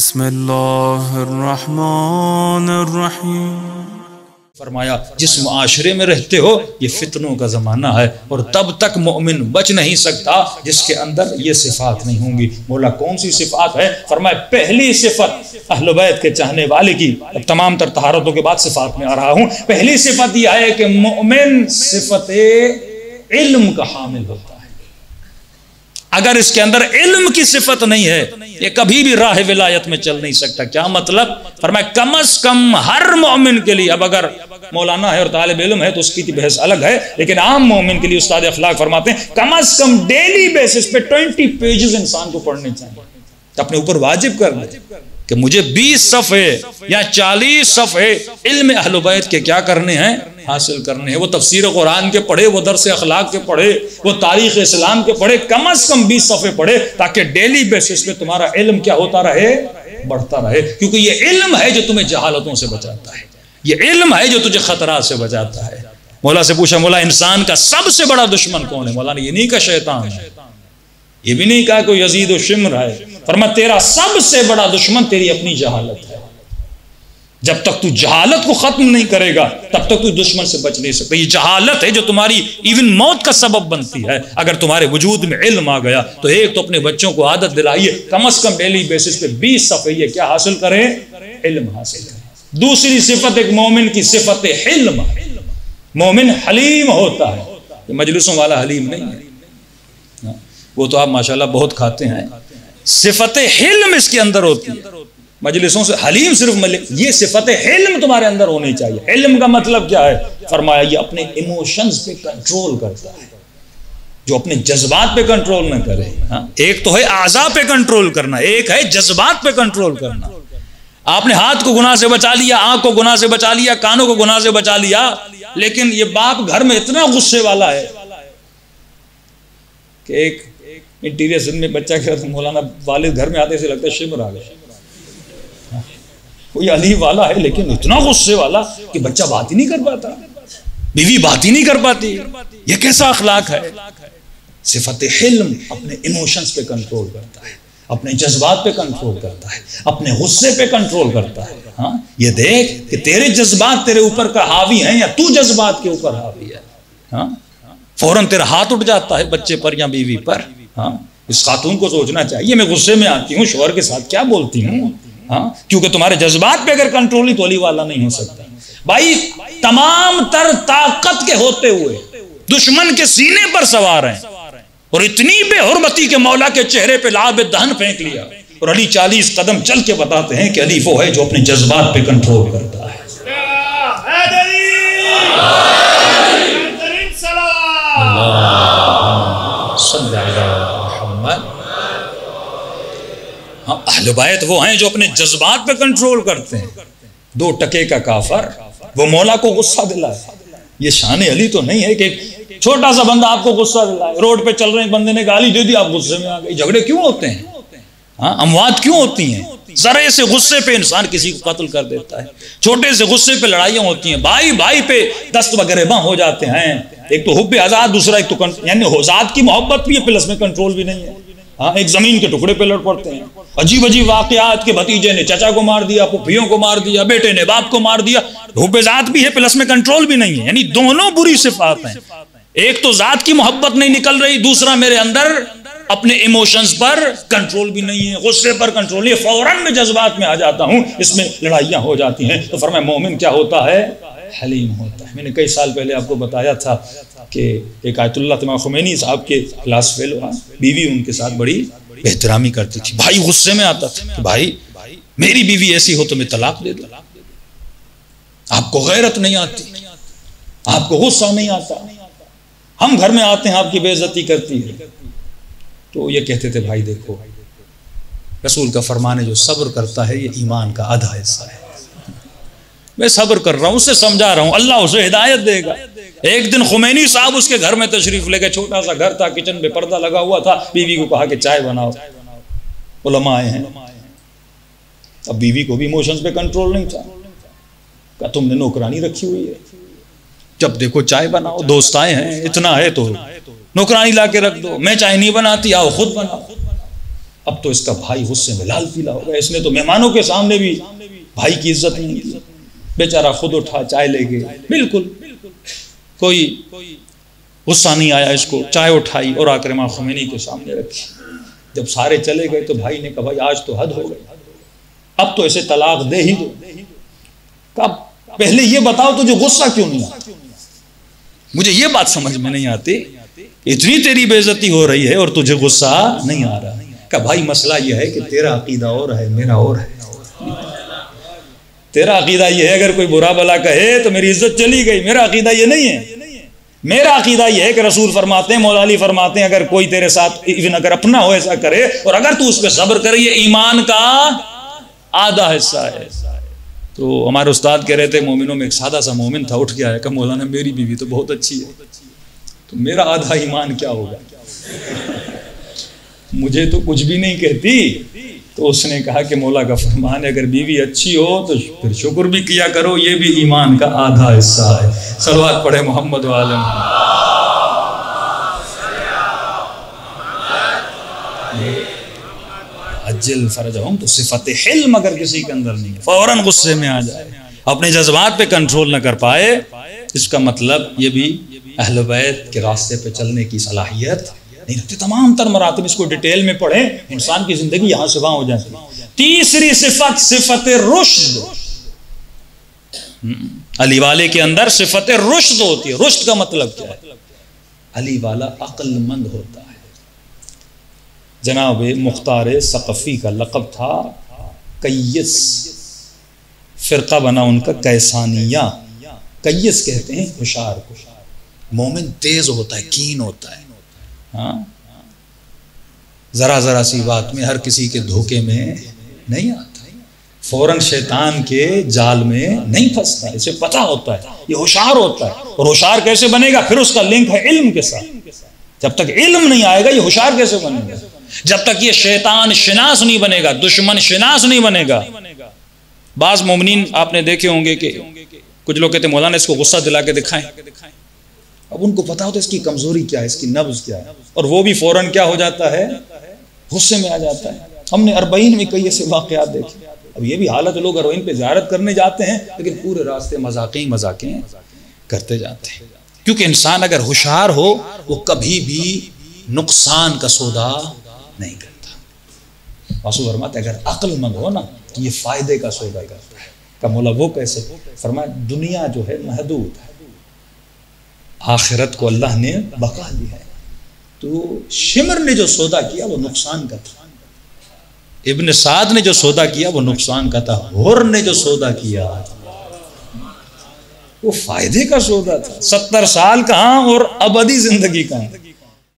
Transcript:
بسم اللہ الرحمن الرحیم۔ فرمایا جس معاشرے میں رہتے ہو یہ فتنوں کا زمانہ ہے، اور تب تک مومن بچ نہیں سکتا جس کے اندر یہ صفات نہیں ہوں گی۔ مولا کون سی صفات ہے؟ فرمایا پہلی صفت اہل بیت کے چاہنے والے کی، اب تمام تر طہارتوں کے بعد صفات میں آ رہا ہوں، پہلی صفت یہ ہے کہ مومن صفت علم کا حامل ہوتا ہے۔ اگر اس کے اندر علم کی صفت نہیں ہے یہ کبھی بھی راہ ولایت میں چل نہیں سکتا۔ کیا مطلب؟ فرمایا کم از کم ہر مومن کے لیے، اب اگر مولانا ہے اور طالب علم ہے تو اس کی بحث الگ ہے، لیکن عام مومن کے لیے استاد اخلاق فرماتے ہیں کم از کم ڈیلی بیسس پہ 20 پیجز انسان کو پڑھنے چاہیے، اپنے اوپر واجب کر لے کہ مجھے 20 صفحے یا 40 صفحے علم اہل بیت کے کیا کرنے ہیں، حاصل کرنے ہیں۔ وہ تفسیر قرآن کے پڑھے، وہ درس اخلاق کے پڑھے، وہ تاریخ اسلام کے پڑھے، کم از کم 20 صفحے پڑھے، تاکہ ڈیلی بیسس پہ تمہارا علم کیا ہوتا رہے، بڑھتا رہے۔ کیونکہ یہ علم ہے جو تمہیں جہالتوں سے بچاتا ہے، یہ علم ہے جو تجھے خطرات سے بچاتا ہے۔ مولا سے پوچھا مولا انسان کا سب سے بڑا دشمن کون ہے؟ مولا نے یہ نہیں کہا شیطان ہے، یہ بھی نہیں کہا کوئی یزید و شمر ہے، فرمایا تیرا سب سے بڑا دشمن تیری اپنی جہالت ہے۔ جب تک تو جہالت کو ختم نہیں کرے گا تب تک تو دشمن سے بچ نہیں سکتا۔ یہ جہالت ہے جو تمہاری ایون موت کا سبب بنتی ہے۔ اگر تمہارے وجود میں علم آ گیا تو ایک تو اپنے بچوں کو عادت دلائیے کم از کم ڈیلی بیسس پہ 20 صفحے یہ کیا حاصل کریں، علم حاصل کریں۔ دوسری صفت ایک مومن کی صفت حلم، مومن حلیم ہوتا ہے، مجلسوں والا حلیم نہیں ہے، وہ تو آپ ماشاءاللہ بہت کھاتے ہیں۔ صفت حلم اس کے اندر ہوتی ہے، مجلسوں سے حلیم صرف یہ صفت حلم تمہارے اندر ہونی چاہیے۔ علم کا مطلب کیا ہے؟ فرمایا یہ اپنے ایموشنز پہ کنٹرول کرتا ہے، جو اپنے جذبات پہ کنٹرول نہ کرے۔ ایک تو ہے اعضاء پہ کنٹرول کرنا، ایک ہے جذبات پہ کنٹرول کرنا۔ آپ نے ہاتھ کو گناہ سے بچا لیا، آنکھ کو گناہ سے بچا لیا، کانوں کو گناہ سے بچا لیا، لیکن یہ باپ گھر میں اتنا غصے والا ہے کہ ایک انٹیریئر زن میں بچہ کہتا تھا مولانا والد گھر میں آتے سے لگتا ہے شمر آ گیا، کوئی علی والا ہے لیکن اتنا غصے والا کہ بچہ بات ہی نہیں کر پاتا، بیوی بات ہی نہیں کر پاتی۔ یہ کیسا اخلاق ہے؟ صفت حلم اپنے ایموشنز پہ کنٹرول کرتا ہے، اپنے جذبات پہ کنٹرول کرتا ہے، اپنے غصے پہ کنٹرول کرتا ہے۔ ہاں یہ دیکھ کہ تیرے جذبات تیرے اوپر کا حاوی ہیں یا تو جذبات کے اوپر حاوی ہے۔ ہاں فوراً تیرا ہاتھ اٹھ جاتا ہے بچے پر یا بیوی پر۔ ہاں اس خاتون کو سوچنا چاہیے میں غصے میں آتی ہوں شوہر کے ساتھ کیا بولتی ہوں، ہاں کیونکہ تمہارے جذبات پہ اگر کنٹرول نہیں تو علی والا نہیں ہو سکتا۔ بھائی تمام تر طاقت کے ہوتے ہوئے دشمن کے سینے پر سوار ہیں، اور اتنی بے حرمتی کے مولا کے چہرے پہ لعاب دہن پھینک لیا، اور علی 40 قدم چل کے بتاتے ہیں کہ علی وہ ہے جو اپنے جذبات پہ کنٹرول کرتا ہے۔ اہل بیت وہ ہیں جو اپنے جذبات پہ کنٹرول کرتے ہیں۔ 2 ٹکے کا کافر وہ مولا کو غصہ دلائے، یہ شان علی تو نہیں ہے کہ چھوٹا سا بندہ آپ کو غصہ دلائے، روڈ پہ چل رہے ہیں بندے نے گالی دے دی آپ غصے میں آ گئے۔ جھگڑے کیوں ہوتے ہیں؟ ہاں اموات کیوں ہوتی ہیں؟ ذرے سے غصے پہ انسان کسی کو قتل کر دیتا ہے، چھوٹے سے غصے پہ لڑائیاں ہوتی ہیں، بھائی بھائی پہ دست وگریباں ہو جاتے ہیں۔ ایک تو حب آزاد، دوسرا ایک تو یعنی ذات کی محبت بھی ہے پلس میں کنٹرول بھی نہیں ہے۔ ہاں ایک زمین کے ٹکڑے پہ لڑ پڑتے ہیں، عجیب عجیب واقعات کے بھتیجے نے چچا کو مار دیا، پھوپھیوں کو مار دیا، بیٹے نے باپ کو مار دیا، حب ذات بھی ہے پلس میں کنٹرول بھی نہیں ہے۔ یعنی دونوں بری صفات ہیں، ایک تو ذات کی محبت نہیں نکل رہی، دوسرا میرے اندر اپنے ایموشنز پر کنٹرول بھی نہیں ہے، غصے پر کنٹرول نہیں ہے، فوراً میں جذبات میں آ جاتا ہوں، اس میں لڑائیاں ہو جاتی ہیں۔ تو فرمایا مومن کیا ہوتا ہے؟ حلیم ہوتا ہے۔ میں نے کئی سال پہلے آپ کو بتایا تھا کہ ایک آیت اللہ امام خمینی صاحب کے کلاس فیلو، بیوی ان کے ساتھ بڑی احترامی کرتی تھی، بھائی غصے میں آتا تھا کہ بھائی میری بیوی ایسی ہو تو میں طلاق دے دوں، آپ کو غیرت نہیں آتی، آپ کو غصہ نہیں آتا، ہم گھر میں آتے ہیں آپ کی بے عزتی کرتی ہے۔ تو یہ کہتے تھے بھائی دیکھو رسول کا فرمان ہے جو صبر کرتا ہے یہ ایمان کا آدھا حصہ ہے، میں صبر کر رہا ہوں، اسے سمجھا رہا ہوں، اللہ اسے ہدایت دے گا۔ ایک دن خمینی صاحب اس کے گھر میں تشریف لے گئے، چھوٹا سا گھر تھا، کچن میں پردہ لگا ہوا تھا، بیوی کو کہا کہ چائے بناؤ، علماء آئے ہیں۔ اب بیوی کو بھی ایموشنز پہ کنٹرول نہیں تھا، کہا تم نے نوکرانی رکھی ہوئی ہے، جب دیکھو چائے بناؤ، دوست آئے ہیں، اتنا ہے تو نوکرانی لا کے رکھ دو، میں چائے نہیں بناتی، آؤ خود بناؤ۔ اب تو اس کا بھائی غصے میں لال پیلا ہو گیا، اس نے تو مہمانوں کے سامنے بھی بھائی کی عزت نہیں کی، بیچارہ خود اٹھا چائے لے گئے، بالکل کوئی غصہ نہیں آیا اس کو، چائے اٹھائی اور آ کر امام خمینی کے سامنے رکھی۔ جب سارے چلے گئے تو بھائی نے کہا بھائی آج تو حد ہو گئی، اب تو اسے طلاق دے ہی دو۔ کہا پہلے یہ بتاؤ تجھے غصہ کیوں نہیں آتا؟ مجھے یہ بات سمجھ میں نہیں آتی، اتنی تیری بے عزتی ہو رہی ہے اور تجھے غصہ نہیں آ رہا۔ کہا بھائی مسئلہ یہ ہے کہ تیرا عقیدہ اور ہے، میرا اور ہے۔ تیرا عقیدہ یہ ہے اگر کوئی برا بلا کہے تو میری عزت چلی گئی، میرا عقیدہ یہ نہیں ہے۔ میرا عقیدہ یہ ہے کہ رسول فرماتے ہیں، مولا علی فرماتے ہیں، اگر کوئی تیرے ساتھ ایون اگر اپنا ہو ایسا کرے اور اگر تو اس پہ صبر کرے، یہ ایمان کا آدھا حصہ ہے۔ تو ہمارے استاد کہہ رہے تھے مومنوں میں ایک سادہ سا مومن تھا، اٹھ گیا ہے کہ مولانا میری بیوی تو بہت اچھی ہے، تو میرا آدھا ایمان کیا ہوگا؟ مجھے تو کچھ بھی نہیں کہتی۔ تو اس نے کہا کہ مولا کا فرمان ہے اگر بیوی اچھی ہو تو پھر شکر بھی کیا کرو، یہ بھی ایمان کا آدھا حصہ ہے۔ صلوات پڑھے محمد وعلی محمد۔ عجل فرجہم، تو صفت حلم اگر کسی کے اندر نہیں ہے، فوراً غصے میں آ جائے، اپنے جذبات پہ کنٹرول نہ کر پائے، اس کا مطلب یہ بھی اہل بیت کے راستے پہ چلنے کی صلاحیت نہیں رکھتے۔ تمام تر مراتب اس کو ڈیٹیل میں پڑھیں، انسان کی زندگی یہاں سے وہاں ہو جاتی ہے۔ تیسری صفت، صفت رشد۔ علی والے کے اندر صفت رشد ہوتی ہے۔ رشد کا مطلب کیا ہے؟ علی والا عقل مند ہوتا ہے۔ جناب مختار ثقفی کا لقب تھا کیس، فرقہ بنا ان کا کیسانیہ۔ کیس کہتے ہیں ہوشیار کو۔ مومن تیز ہوتا ہے، کین ہوتا ہے، ہاں، ذرا ذرا سی بات میں ہر کسی کے دھوکے میں نہیں آتا، فوراً شیطان کے جال میں نہیں پھنستا، اسے پتہ ہوتا ہے، یہ ہوشیار ہوتا ہے۔ اور ہوشیار کیسے بنے گا؟ پھر اس کا لنک ہے علم کے ساتھ۔ جب تک علم نہیں آئے گا یہ ہوشیار کیسے بنے گا؟ جب تک یہ شیطان شناس نہیں بنے گا، دشمن شناس نہیں بنے گا۔ بعض مومنین آپ نے دیکھے ہوں گے کہ کچھ لوگ کہتے ہیں مولانا اس کو غصہ دلا کے دکھائیں، اب ان کو پتا ہوتا ہے اس کی کمزوری کیا ہے، اس کی نبض کیا ہے، اور وہ بھی فوراً کیا ہو جاتا ہے؟ غصے میں آ جاتا ہے۔ ہم نے 40 میں کئی ایسے واقعات دیکھے۔ اب یہ بھی حالت لوگ 40 پہ زیارت کرنے جاتے ہیں لیکن پورے راستے مذاقیں کرتے جاتے ہیں، کیونکہ انسان اگر ہوشیار ہو وہ کبھی بھی نقصان کا سودا نہیں کرتا۔ رسول فرماتے اگر عقل مند ہو نا تو یہ فائدے کا سودا کرتا ہے۔ کہ مولا وہ کیسے؟ فرمایا دنیا جو ہے محدود ہے، آخرت کو اللہ نے بقا دی ہے۔ تو شمر نے جو سودا کیا وہ نقصان کا تھا، ابن سعد نے جو سودا کیا وہ نقصان کا تھا، ہر نے جو سودا کیا وہ فائدے کا سودا تھا۔ 70 سال کہاں اور ابدی زندگی کہاں۔